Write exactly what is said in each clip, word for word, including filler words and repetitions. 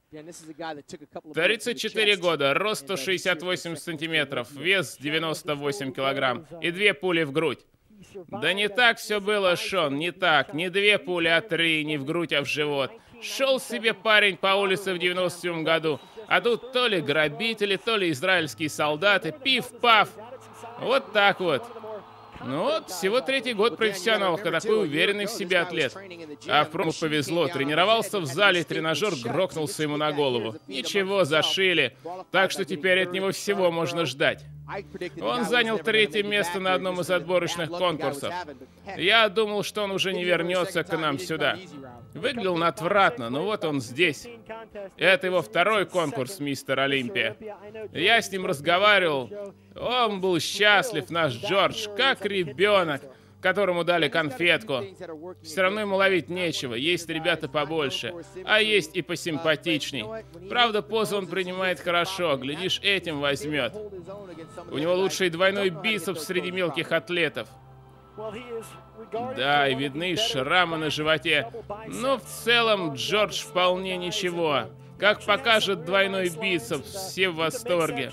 тридцать четыре года, рост сто шестьдесят восемь сантиметров, вес девяносто восемь килограмм и две пули в грудь. Да не так все было, Шон, не так. Не две пули, а три, не в грудь, а в живот. Шел себе парень по улице в девяносто седьмом году, а тут то ли грабители, то ли израильские солдаты, пиф-паф. Вот так вот. Ну вот, всего третий год профессионалка, такой уверенный в себе атлет. А в промо повезло, тренировался в зале, тренажер грохнулся ему на голову. Ничего, зашили, так что теперь от него всего можно ждать. Он занял третье место на одном из отборочных конкурсов. Я думал, что он уже не вернется к нам сюда. Выглядел он отвратно, но вот он здесь. Это его второй конкурс, мистер Олимпия. Я с ним разговаривал. Он был счастлив, наш Джордж, как ребенок, которому дали конфетку. Все равно ему ловить нечего, есть ребята побольше, а есть и посимпатичней. Правда, позу он принимает хорошо, глядишь, этим возьмет. У него лучший двойной бицепс среди мелких атлетов. Да, и видны шрамы на животе, но в целом Джордж вполне ничего. Как покажет двойной бицепс, все в восторге.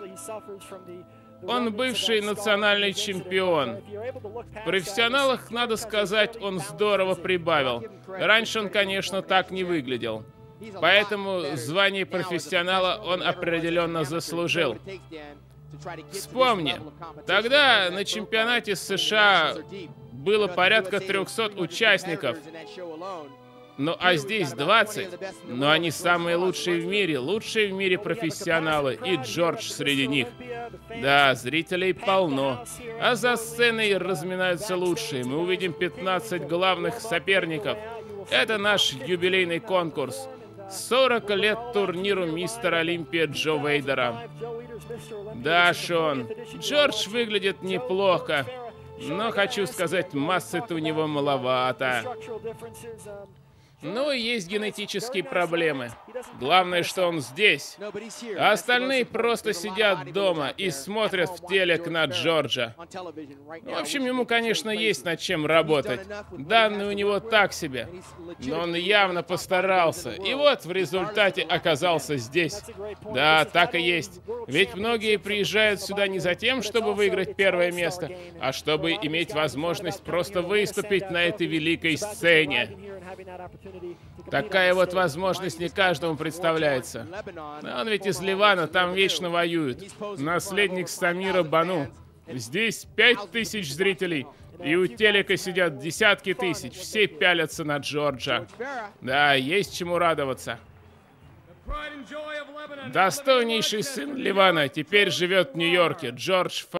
Он бывший национальный чемпион. В профессионалах, надо сказать, он здорово прибавил. Раньше он, конечно, так не выглядел. Поэтому звание профессионала он определенно заслужил. Вспомни, тогда на чемпионате США было порядка трехсот участников. Ну а здесь двадцать. Но они самые лучшие в мире, лучшие в мире профессионалы, и Джордж среди них. Да, зрителей полно. А за сценой разминаются лучшие. Мы увидим пятнадцать главных соперников. Это наш юбилейный конкурс. сорок лет турниру мистер Олимпия Джо Вейдера. Да, Шон, Джордж выглядит неплохо, но, хочу сказать, массы-то у него маловато. Ну и есть генетические проблемы. Главное, что он здесь. А остальные просто сидят дома и смотрят в телек на Джорджа. В общем, ему, конечно, есть над чем работать. Данные у него так себе. Но он явно постарался. И вот в результате оказался здесь. Да, так и есть. Ведь многие приезжают сюда не за тем, чтобы выиграть первое место, а чтобы иметь возможность просто выступить на этой великой сцене. Такая вот возможность не каждому представляется. Он ведь из Ливана, там вечно воюет. Наследник Самира Бану. Здесь пять тысяч зрителей. И у телека сидят десятки тысяч. Все пялятся на Джорджа. Да, есть чему радоваться. Достойнейший сын Ливана теперь живет в Нью-Йорке. Джордж